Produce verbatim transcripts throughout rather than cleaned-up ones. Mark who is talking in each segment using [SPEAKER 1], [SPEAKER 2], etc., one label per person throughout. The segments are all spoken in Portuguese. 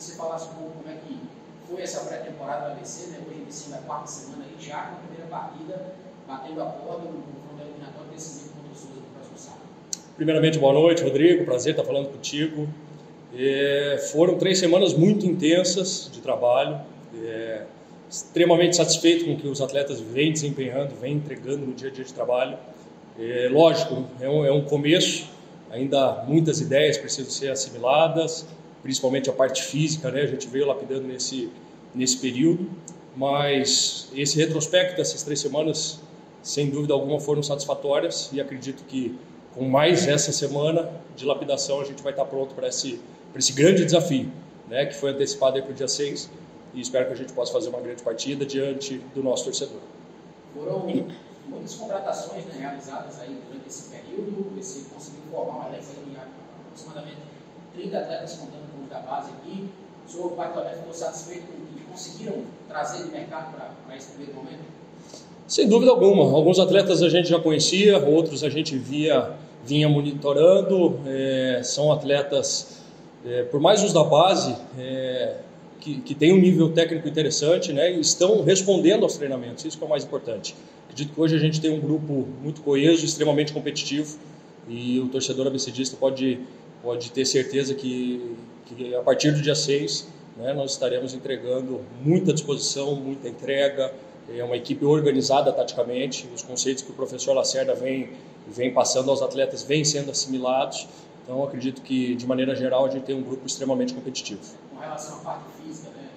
[SPEAKER 1] você falasse um pouco como é que foi essa pré-temporada do A B C, né? Hoje em cima é a quarta semana aí, já na primeira partida, batendo a porta no confronto eliminatório decisivo contra o Souza no próximo sábado.
[SPEAKER 2] Primeiramente, boa noite, Rodrigo, prazer estar falando contigo. É, foram três semanas muito intensas de trabalho, é, extremamente satisfeito com o que os atletas vêm desempenhando, vêm entregando no dia a dia de trabalho. É, lógico, é um, é um começo, ainda muitas ideias precisam ser assimiladas, principalmente a parte física, né? A gente veio lapidando nesse, nesse período, mas esse retrospecto dessas três semanas, sem dúvida alguma, foram satisfatórias e acredito que com mais essa semana de lapidação a gente vai estar pronto para esse, para esse grande desafio, né? Que foi antecipado para o dia seis e espero que a gente possa fazer uma grande partida diante do nosso torcedor.
[SPEAKER 1] Foram muitas contratações, né, realizadas aí durante esse período, você conseguiu formar um elenco de aproximadamente trinta atletas contando com os da base aqui. O senhor, particularmente, ficou satisfeito com o que conseguiram trazer de mercado para esse primeiro momento?
[SPEAKER 2] Sem dúvida alguma. Alguns atletas a gente já conhecia, outros a gente via, vinha monitorando. É, são atletas, é, por mais os da base, é, que, que têm um nível técnico interessante, né, e estão respondendo aos treinamentos, isso que é o mais importante. Acredito que hoje a gente tem um grupo muito coeso, extremamente competitivo, e o torcedor abecedista pode, pode ter certeza que, que a partir do dia seis, né, nós estaremos entregando muita disposição, muita entrega. É uma equipe organizada taticamente, os conceitos que o professor Lacerda vem, vem passando aos atletas vêm sendo assimilados. Então, acredito que, de maneira geral, a gente tem um grupo extremamente competitivo.
[SPEAKER 1] Com relação à parte física, né,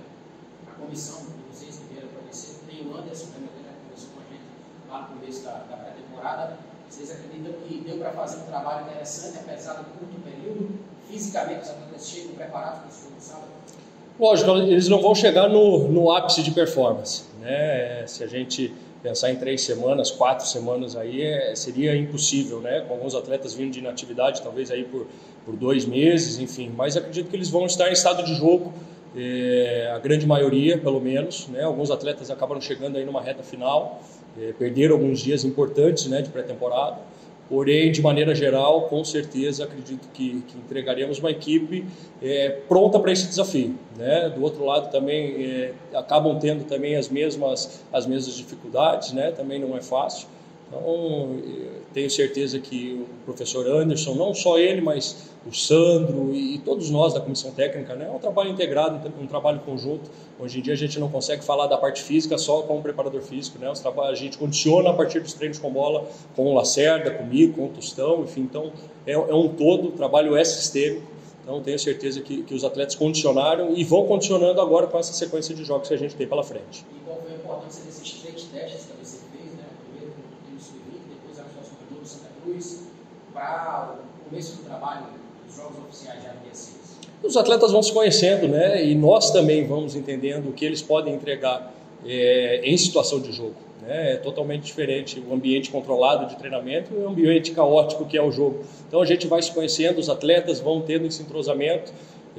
[SPEAKER 1] a comissão de vocês que vieram para você, tem o Anderson também, que já conversou com a gente lá no começo da, da pré-temporada. Vocês acreditam que deu para fazer um trabalho interessante, apesar do curto período? Fisicamente, os atletas chegam preparados para esse jogo de sábado?
[SPEAKER 2] Lógico, eles não vão chegar no, no ápice de performance, né? Se a gente pensar em três semanas, quatro semanas aí, é, seria impossível, né? Com alguns atletas vindo de inatividade, talvez aí por, por dois meses, enfim. Mas acredito que eles vão estar em estado de jogo, é, a grande maioria, pelo menos, né? Alguns atletas acabaram chegando aí numa reta final, é, perderam alguns dias importantes, né, de pré-temporada. Porém, de maneira geral, com certeza, acredito que, que entregaremos uma equipe é, pronta para esse desafio, né? Do outro lado também é, acabam tendo também as mesmas, as mesmas dificuldades, né? Também não é fácil. Então, tenho certeza que o professor Anderson, não só ele, mas o Sandro e todos nós da comissão técnica, né? É um trabalho integrado, um trabalho conjunto. Hoje em dia a gente não consegue falar da parte física só com o preparador físico, né? Os trabalhos, a gente condiciona a partir dos treinos com bola, com o Lacerda, comigo, com o Tostão, enfim. Então, é, é um todo, o trabalho é sistêmico. Então, tenho certeza que, que os atletas condicionaram e vão condicionando agora com essa sequência de jogos que a gente tem pela frente.
[SPEAKER 1] E qual foi a importância desses três testes que você fez, né? O primeiro com o time sub vinte, depois a atuação do Santa Cruz, para o começo do trabalho dos jogos oficiais já no dia seis?
[SPEAKER 2] Os atletas vão se conhecendo, né? E nós também vamos entendendo o que eles podem entregar é, em situação de jogo, né? É totalmente diferente o ambiente controlado de treinamento e o ambiente caótico que é o jogo. Então a gente vai se conhecendo, os atletas vão tendo esse entrosamento.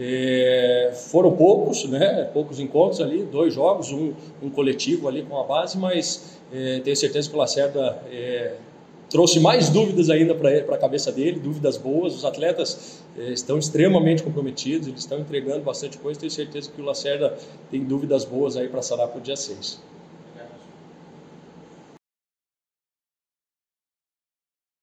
[SPEAKER 2] É, foram poucos, né? Poucos encontros ali, dois jogos, um, um coletivo ali com a base, mas é, tenho certeza que o Lacerda é, trouxe mais dúvidas ainda para a cabeça dele, dúvidas boas. Os atletas eh, estão extremamente comprometidos, eles estão entregando bastante coisa. Tenho certeza que o Lacerda tem dúvidas boas aí para sanar para o dia seis.